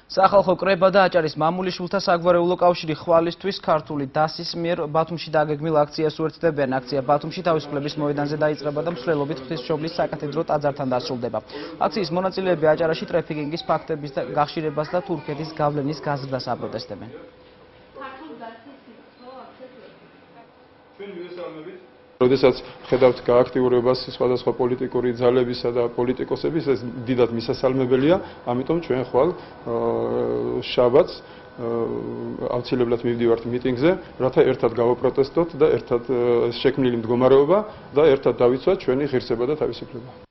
სახალხო კრება და აჭარის მამულიშვილთა საგვარეულო კავშირი ხვალისთვის ქართული დასის მიერ ბათუმში დაგეგმილ აქციას უერთდებიან. აქცია ბათუმში თავისუფლების მოედანზე დაიწყება და მსვლელობით ღვთისმშობლის საკათედრო ტაძართან დასრულდება. აქციის მონაწილეები აჭარაში ტრეფიკინგის ფაქტების და გახშირებას და თურქეთის გავლენის გაზრდას აპროტესტებენ. როდესაც ხედავთ გააქტიურებას სხვადასხვა პოლიტიკური ძალებისა და პოლიტიკოსების, ეს დიდად მისასალმებელია, ამიტომ ჩვენ ხვალ შაბათს აუცილებლად მივდივართ მიტინგზე, რათა ერთად გავაპროტესტოთ და ერთად შექმნილი მდგომარეობა და ერთად დავიცვათ ჩვენი ღირსება და თავისუფლება.